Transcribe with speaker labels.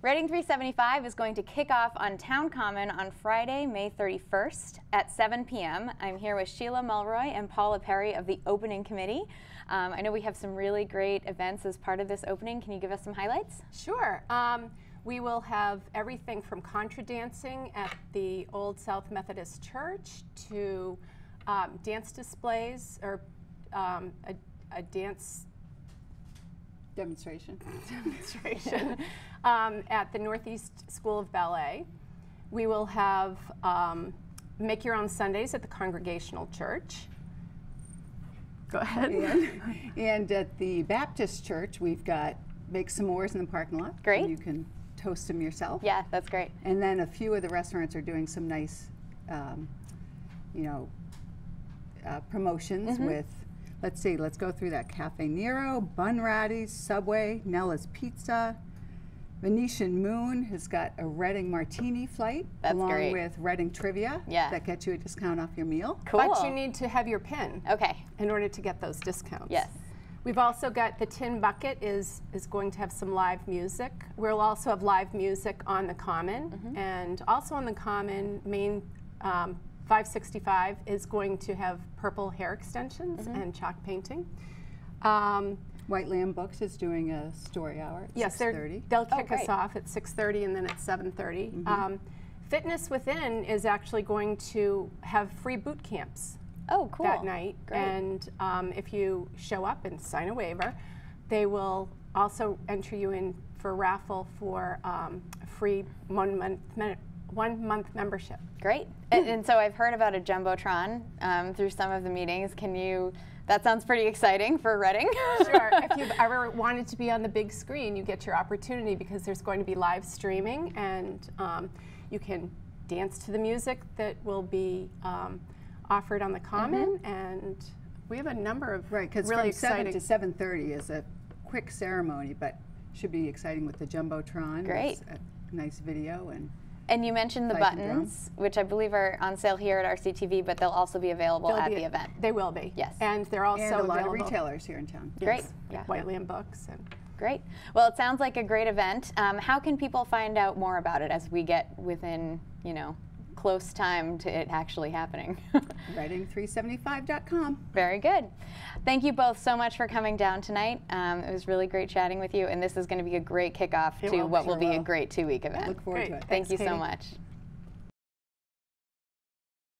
Speaker 1: Reading 375 is going to kick off on Town Common on Friday, May 31st at 7 p.m. I'm here with Sheila Mulroy and Paula Perry of the opening committee. I know we have some really great events as part of this opening. Can you give us some highlights?
Speaker 2: Sure. We will have everything from contra dancing at the Old South Methodist Church to dance displays or a dance
Speaker 3: demonstration
Speaker 2: at the Northeast School of Ballet. We will have Make Your Own Sundays at the Congregational Church. Go ahead.
Speaker 3: And at the Baptist Church, we've got Make S'mores in the parking lot.
Speaker 1: Great.
Speaker 3: You can toast them yourself.
Speaker 1: Yeah, that's great.
Speaker 3: And then a few of the restaurants are doing some nice, promotions with, let's see, let's go through that. Cafe Nero, Bun Ratty's, Subway, Nella's Pizza. Venetian Moon has got a Reading Martini flight along with Reading Trivia that gets you a discount off your meal.
Speaker 1: Cool.
Speaker 2: But you need to have your PIN in order to get those discounts.
Speaker 1: Yes.
Speaker 2: We've also got the Tin Bucket is going to have some live music. We'll also have live music on the Common, and also on the Common, Main 565 is going to have purple hair extensions and chalk painting.
Speaker 3: White Lamb Books is doing a story hour at 6:30.
Speaker 2: They'll kick us off at 6:30 and then at 7:30. Fitness Within is actually going to have free boot camps that night.
Speaker 1: Great.
Speaker 2: And if you show up and sign a waiver, they will also enter you in for a raffle for free one-month membership.
Speaker 1: Great. And so I've heard about a Jumbotron through some of the meetings. That sounds pretty exciting for Reading.
Speaker 2: Sure. If you've ever wanted to be on the big screen, you get your opportunity because there's going to be live streaming, and you can dance to the music that will be offered on the Common, and we have a number of really
Speaker 3: from
Speaker 2: exciting.
Speaker 3: 7 to 7:30 is a quick ceremony, but should be exciting with the Jumbotron.
Speaker 1: Great.
Speaker 3: It's a nice video
Speaker 1: And you mentioned the buttons, which I believe are on sale here at RCTV, but they'll also be available at the event.
Speaker 2: They will be.
Speaker 1: Yes.
Speaker 2: And they're also
Speaker 3: and a lot
Speaker 2: available.
Speaker 3: of retailers here in town.
Speaker 2: Yes.
Speaker 1: Great. Yeah.
Speaker 2: White Lamb Books.
Speaker 1: Great. Well, it sounds like a great event. How can people find out more about it as we get within, close time to it actually happening?
Speaker 3: Reading375.com.
Speaker 1: Very good. Thank you both so much for coming down tonight. It was really great chatting with you, and this is going to be a great kickoff to what will be a great 2-week event.
Speaker 3: Look forward to it.
Speaker 1: Thank
Speaker 2: Thanks,
Speaker 1: you
Speaker 2: Katie.
Speaker 1: so much.